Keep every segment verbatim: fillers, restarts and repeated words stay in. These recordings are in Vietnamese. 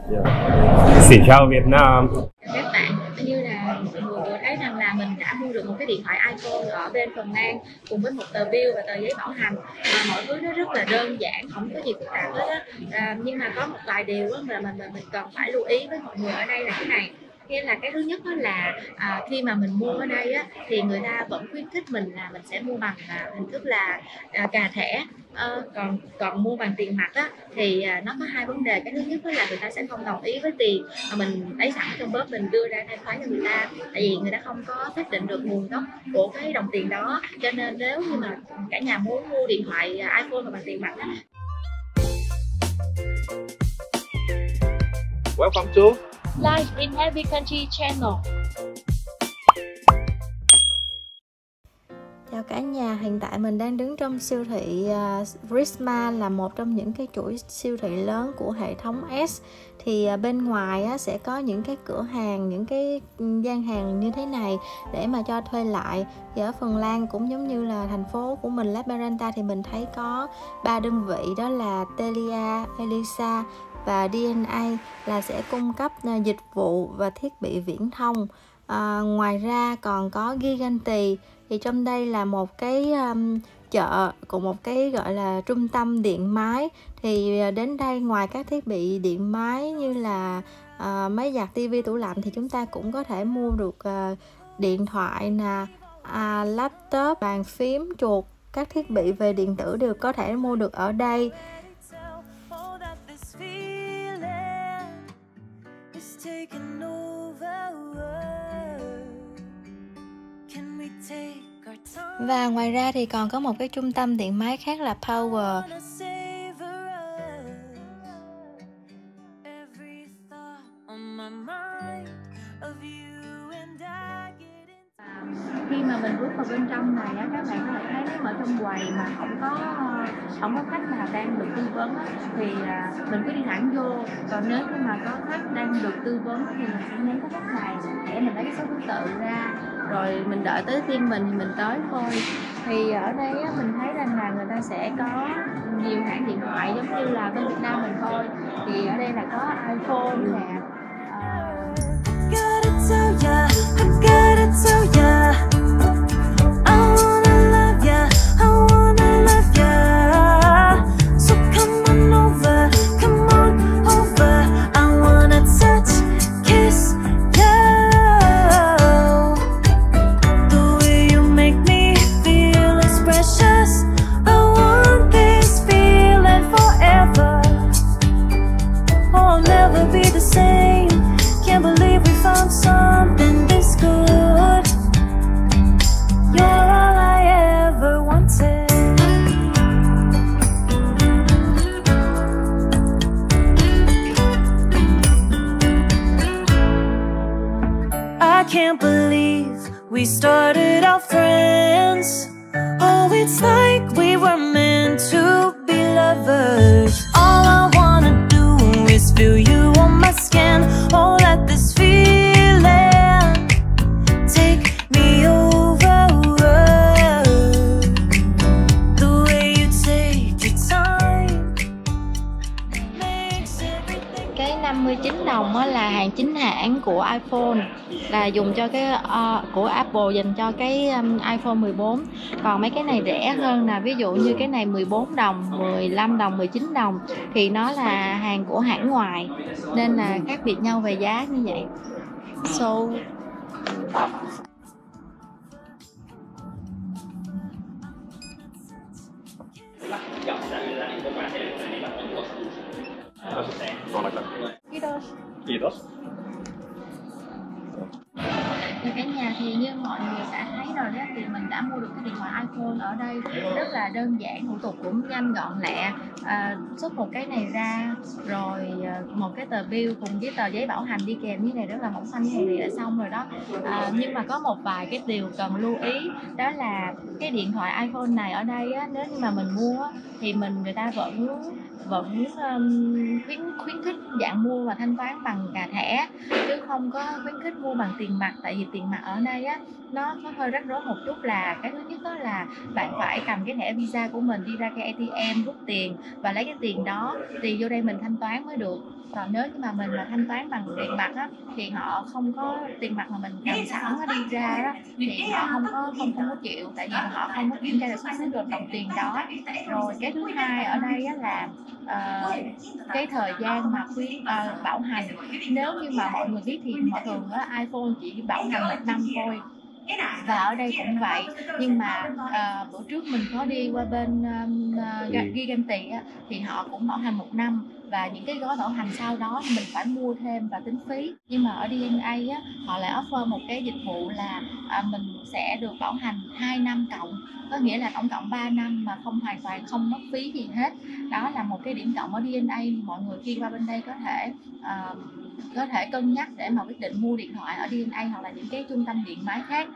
Yeah. Xin chào Việt Nam. Các bạn, như là mọi người vừa thấy rằng là mình đã mua được một cái điện thoại iPhone ở bên Phần Lan cùng với một tờ bill và tờ giấy bảo hành. À, mọi thứ nó rất là đơn giản, không có gì phức tạp hết á. À, nhưng mà có một vài điều á mà mình mình cần phải lưu ý với mọi người ở đây là cái này. Nghĩa là cái thứ nhất đó là à, khi mà mình mua ở đây á, thì người ta vẫn khuyến khích mình là mình sẽ mua bằng à, hình thức là à, cà thẻ. À, còn còn mua bằng tiền mặt á, thì à, nó có hai vấn đề. Cái thứ nhất đó là người ta sẽ không đồng ý với tiền mà mình lấy sẵn trong bóp mình đưa ra thanh toán cho người ta, tại vì người ta không có xác định được nguồn gốc của cái đồng tiền đó. Cho nên nếu như mà cả nhà muốn mua điện thoại iPhone mà bằng tiền mặt á. Welcome to Life in Every Country Channel. Chào cả nhà, hiện tại mình đang đứng trong siêu thị uh, Prisma, là một trong những cái chuỗi siêu thị lớn của hệ thống S. Thì uh, bên ngoài á, sẽ có những cái cửa hàng, những cái gian hàng như thế này để mà cho thuê lại. Thì ở Phần Lan cũng giống như là thành phố của mình Lappeenranta thì mình thấy có ba đơn vị, đó là Telia, Elisa và đê en a là sẽ cung cấp uh, dịch vụ và thiết bị viễn thông. À, ngoài ra còn có Gigantti, thì trong đây là một cái um, chợ của một cái gọi là trung tâm điện máy. Thì đến đây ngoài các thiết bị điện máy như là uh, máy giặt, tivi, tủ lạnh thì chúng ta cũng có thể mua được uh, điện thoại nè, uh, laptop, bàn phím, chuột, các thiết bị về điện tử đều có thể mua được ở đây. Và ngoài ra thì còn có một cái trung tâm điện máy khác là Power. Khi mà mình bước vào bên trong này á, các bạn có thể thấy nếu ở trong quầy mà không có không có khách nào đang được tư vấn á, thì à, mình cứ đi thẳng vô. Còn nếu như mà có khách đang được tư vấn thì mình sẽ nhấn cái nút này để mình lấy cái số thứ tự ra, rồi mình đợi tới phiên mình thì mình tới thôi. Thì ở đây á, mình thấy rằng là người ta sẽ có nhiều hãng điện thoại giống như là bên Việt Nam mình thôi. Thì ở đây là có iPhone nè, can't believe we started out friends. Oh, it's like we were meant to be lovers. All I wanna do is feel you on my skin. Oh, let this feeling take me over. The way you take your time makes everything. Cái năm mươi chín đồng á là hàng chính hãng của iPhone, là dùng cho cái uh, của Apple dành cho cái um, iPhone mười bốn. Còn mấy cái này rẻ hơn nè, ví dụ như cái này mười bốn đồng, mười lăm đồng, mười chín đồng thì nó là hàng của hãng ngoài, nên là khác biệt nhau về giá như vậy. So Kiitos. Thì cả nhà thì như mọi người đã thấy rồi đó, thì mình đã mua được cái điện thoại iPhone ở đây rất là đơn giản, thủ tục cũng nhanh gọn lẹ. À, xuất một cái này ra rồi một cái tờ bill cùng với tờ giấy bảo hành đi kèm như này rất là mỏng xanh như này đã xong rồi đó. À, nhưng mà có một vài cái điều cần lưu ý, đó là cái điện thoại iPhone này ở đây á, nếu như mà mình mua á, thì mình người ta vẫn vẫn um, khuyến khuyến khích dạng mua và thanh toán bằng cả thẻ, chứ không có khuyến khích mua bằng tiền mặt. Tại vì tiền mặt ở đây á nó có hơi rắc rối một chút, là cái thứ nhất đó là bạn phải cầm cái thẻ Visa của mình đi ra cái a tê em rút tiền và lấy cái tiền đó thì vô đây mình thanh toán mới được. Còn nếu như mà mình mà thanh toán bằng tiền mặt á thì họ không có tiền mặt mà mình cầm sẵn nó đi ra đó thì họ không có không không có chịu, tại vì họ không có kiểm tra được xuất xứ được đồng tiền đó. Rồi cái thứ hai ở đây á là uh, cái thời gian mà khuyến uh, bảo hành, nếu như mà mọi người biết thì mọi thường á iPhone chỉ bảo hành một năm thôi, và ở đây cũng vậy. Nhưng mà uh, bữa trước mình có đi qua bên um, uh, Giganti á, thì họ cũng bảo hành một năm, và những cái gói bảo hành sau đó thì mình phải mua thêm và tính phí. Nhưng mà ở đê en a á, họ lại offer một cái dịch vụ là à, mình sẽ được bảo hành hai năm cộng, có nghĩa là tổng cộng ba năm mà không hoàn toàn không mất phí gì hết. Đó là một cái điểm cộng ở đê en a, mọi người khi qua bên đây có thể uh, có thể cân nhắc để mà quyết định mua điện thoại ở đê en a hoặc là những cái trung tâm điện máy khác.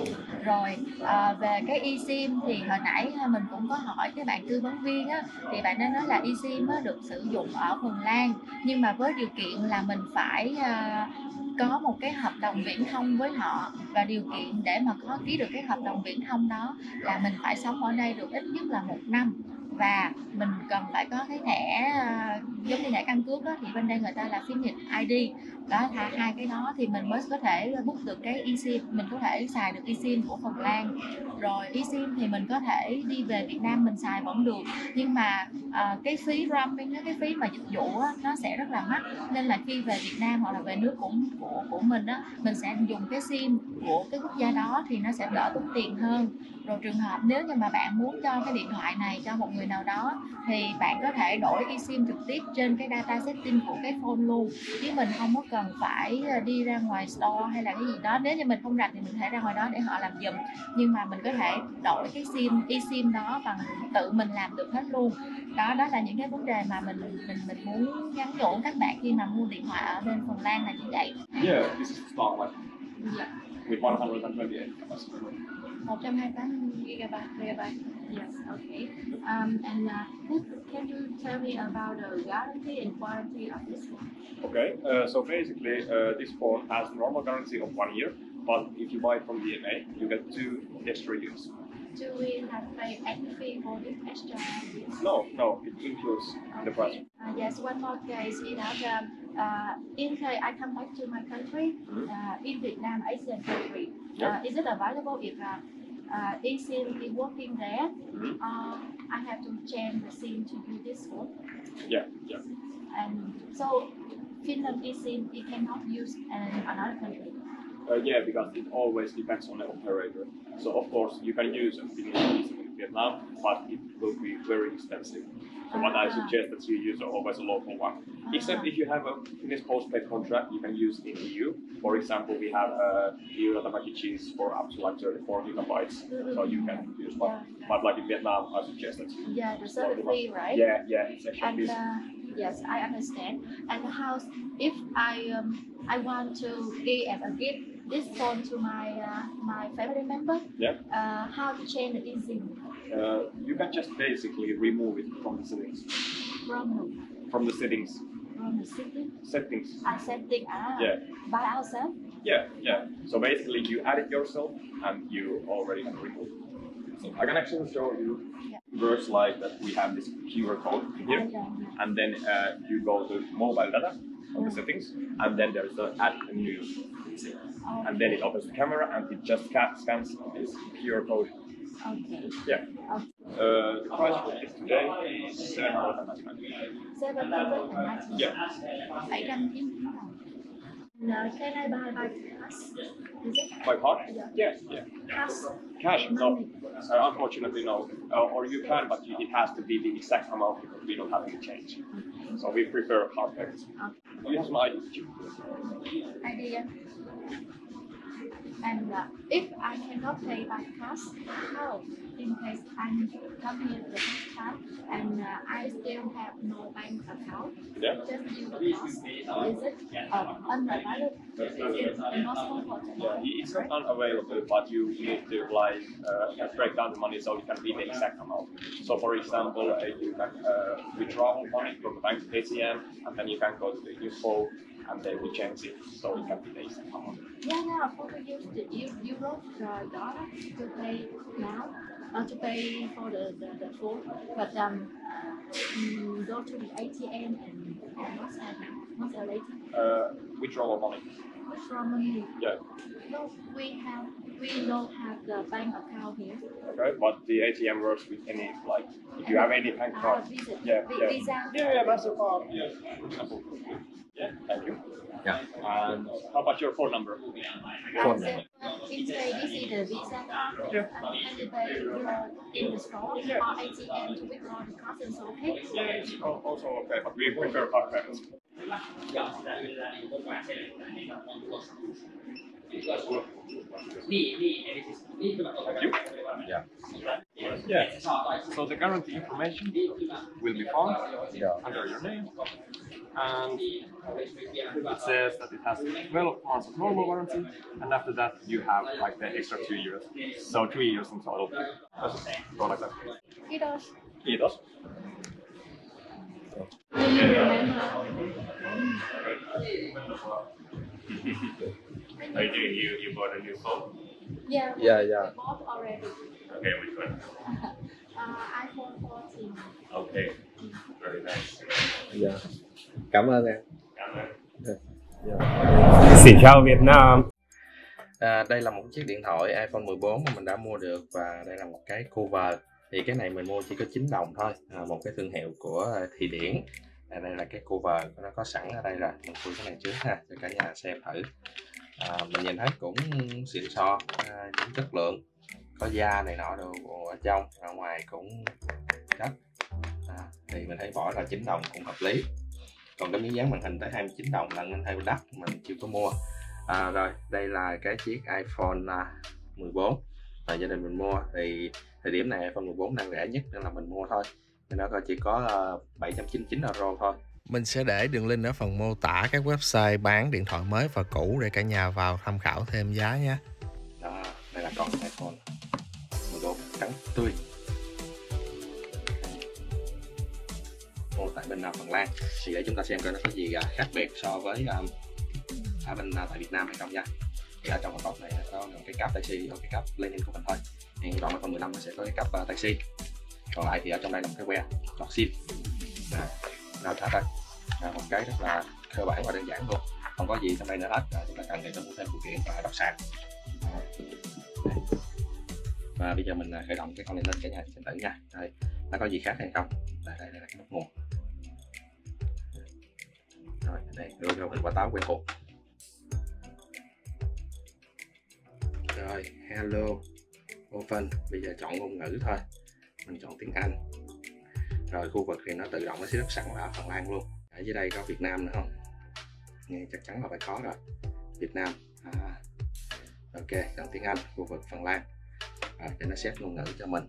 Rồi à, về cái eSIM thì hồi nãy mình cũng có hỏi cái bạn tư vấn viên á, thì bạn đã nói là eSIM á, được sử dụng ở Phần Lan, nhưng mà với điều kiện là mình phải à, có một cái hợp đồng viễn thông với họ, và điều kiện để mà có ký được cái hợp đồng viễn thông đó là mình phải sống ở đây được ít nhất là một năm, và mình cần phải có cái thẻ uh, giống như thẻ căn cước đó, thì bên đây người ta là phiên dịch i đê đó. Thà hai cái đó thì mình mới có thể book được cái eSIM, mình có thể xài được eSIM của Phần Lan. Rồi eSIM thì mình có thể đi về Việt Nam mình xài vẫn được, nhưng mà uh, cái phí roaming, cái phí mà dịch vụ á, nó sẽ rất là mắc, nên là khi về Việt Nam hoặc là về nước của của của mình á, mình sẽ dùng cái sim của cái quốc gia đó thì nó sẽ đỡ tốn tiền hơn. Rồi trường hợp nếu như mà bạn muốn cho cái điện thoại này cho một người nào đó thì bạn có thể đổi eSIM trực tiếp trên cái data setting của cái phone luôn, chứ mình không có cần phải đi ra ngoài store hay là cái gì đó. Nếu như mình không rành thì mình có thể ra ngoài đó để họ làm giùm, nhưng mà mình có thể đổi cái sim eSIM đó bằng tự mình làm được hết luôn. Đó đó là những cái vấn đề mà mình mình mình muốn nhắn nhủ các bạn khi mà mua điện thoại ở bên Phần Lan là như vậy. Yeah, this is Star like Yeah. with one hundred twenty-eight capacity. one hundred twenty-eight gigabyte. Yes, okay. Um, and uh, can you tell me about the guarantee and warranty of this one? Okay, uh, so basically uh, this phone has normal guarantee of one year, but if you buy it from D N A, you get two extra years. Do we have to pay any fee for this extra years? No, no, it includes the price. Uh, yes, one more case is that um, uh, in case I come back to my country, uh, in Vietnam, Asian country, Yep. uh, is it available if uh, uh, eSIM is working there? Mhm. Uh, I have to change the SIM to use this one. Yeah, yeah. And so Finland eSIM it cannot use in another country. Uh, yeah, because it always depends on the operator. So of course you can use a Finnish eSIM in Vietnam, but it will be very expensive. So what I suggest that you use always a local one. Except if you have a Finnish postpaid contract, you can use in E U. For example, we have uh, E U data packages for up to like thirty-four gigabytes, so you can use one. But like in Vietnam, I suggest that you Yeah, the service fee, right? Yeah, yeah, it's actually And this. uh, yes, I understand. And how if I um, I want to give as a gift this phone to my uh, my family member? Yeah. Uh, how to change the eSIM Uh, you can just basically remove it from the settings. from the From the settings. from the setting? Settings. I setting ah Yeah. by ourselves. Yeah, yeah. So basically you add it yourself and you already can remove it. So I can actually show you. Yeah. It works like that. We have this Q R code here, Yeah, yeah. and then uh, you go to mobile data on the settings, and then there's a add a new SIM. And then it opens the camera and it just ca- scans this Q R code. Okay. Yeah. Okay. Uh, the price for this today is seven hundred ninety-nine. Seven hundred and ninety. Yeah. Eight trăm chín mươi. Now, can I buy by cash? Is it By card? Yeah. Yeah, yeah. cash? Cash? No. Money. Uh, unfortunately, no. Uh, or you can, but you, it has to be the exact amount because we don't have any change. So we prefer card payments. Okay. You have some I D, did you? I D. And uh, if I cannot pay by cash, how? In case I come here the first time and uh, I still have no bank account, Yeah. just use the cost. Is it uh, unavailable? Is it impossible for Yeah, today? it's not unavailable, but you need to like uh, break down the money so you can read the exact amount. So, for example, uh, you can uh, withdraw money from the bank A T M, and then you can go to the info, and they will change it so it can be the exact amount. Yeah, yeah. For the use the eu- euro uh, dollar to pay now, uh, to pay for the the, the food, but um, mm, go to the A T M and and what's that now? What's that later? Uh, withdrawal money. Withdraw money. Yeah. No, we have we don't have the bank account here. Okay, but the A T M works with any like if you have any bank Uh, card. Visa. Yeah, Vi- yeah. Visa. Yeah, yeah, Mastercard. Yeah, for example. Yeah, thank you. Yeah. And how about your phone number? Phone number. In case this is the Visa card, Yeah. and you pay uh, in the store or A T M to withdraw the cost is okay. Yeah, it's al- also okay, but we prefer card payments. Thank you. Yeah. Yeah. So the guarantee information will be found under your name, and it says that it has twelve months of normal warranty, and after that you have like the extra two years, so three years in total. Go like that. Kiitos. Kiitos. Do you remember? How you doing? You you bought a new phone? Yeah. Yeah, yeah. We bought already. Okay, which one? Uh, iPhone fourteen. Okay, very nice. Dạ. Cảm ơn em. Cảm ơn. Dạ. Xin chào Việt Nam. À, đây là một chiếc điện thoại iPhone mười bốn mà mình đã mua được, và đây là một cái cover. Thì cái này mình mua chỉ có chín đồng thôi, à, một cái thương hiệu của Thụy Điển. À, đây là cái cover nó có sẵn ở đây rồi, mình khui cái này trước ha cho cả nhà xem thử. À, mình nhìn thấy cũng xịn sò, à, cũng chất lượng, có da này nọ đồ ở trong, ở ngoài cũng chất. À, thì mình thấy bỏ ra chín đồng cũng hợp lý. Còn cái miếng dán màn hình tới hai mươi chín đồng là nên hơi đắt, mình chưa có mua. À, rồi đây là cái chiếc iPhone mười bốn và gia đình mình mua. Thì thời điểm này iPhone mười bốn đang rẻ nhất nên là mình mua thôi, nên nó chỉ có bảy trăm chín mươi chín euro thôi. Mình sẽ để đường link ở phần mô tả các website bán điện thoại mới và cũ để cả nhà vào tham khảo thêm giá nhé. Đó, đây là con iPhone mười bốn trắng tươi. Mô tại bên nào Phần Lan thì để chúng ta xem coi nó có gì khác biệt so với um, ở bên uh, tại Việt Nam hay không nha. Thì ở trong con cọc này có cái cáp Type-C, cái cáp Lightning của mình thôi. Thì đoạn iPhone mười lăm nó sẽ có cái cáp uh, Type-C. Còn lại thì ở trong đây là một cái que chọt sim. Nào thả ra. À, một cái rất là cơ bản và đơn giản luôn, không có gì trong đây nữa hết. À, chúng ta cần thì mua thêm phụ kiện và đắp sạc. Và bây giờ mình khởi động cái con này lên cả nhà xem thử nha. Đây, nó có gì khác hay không? Đây, đây, đây là cái nút nguồn. Rồi, đây, đưa cho mình quả táo quen thuộc. Rồi, hello, open. Bây giờ chọn ngôn ngữ thôi. Mình chọn tiếng Anh. Rồi khu vực thì nó tự động nó sẽ rất sẵn là ở Phần Lan luôn. Ở dưới đây có Việt Nam nữa không? Nghe chắc chắn là phải có rồi. Việt Nam. À, ok, chọn tiếng Anh, khu vực Phần Lan. Rồi, để nó set ngôn ngữ cho mình.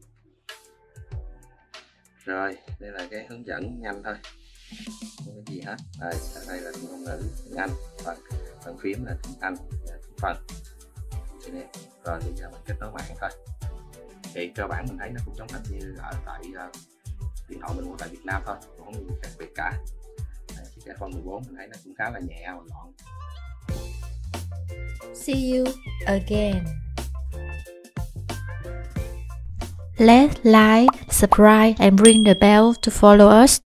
Rồi, đây là cái hướng dẫn nhanh thôi. Không có gì hết. Đây, ở đây là ngôn ngữ tiếng Anh. Phần, phần phím là tiếng Anh. Phần. Rồi, bây giờ mình kết nối mạng thôi. Thì cơ bản mình thấy nó cũng giống hệt như ở tại uh, điện thoại mình mua tại Việt Nam thôi, cũng không có gì khác biệt cả. Đây, chiếc iPhone mười bốn mình thấy nó cũng khá là nhẹ và gọn. See you again. Let's like, subscribe and ring the bell to follow us.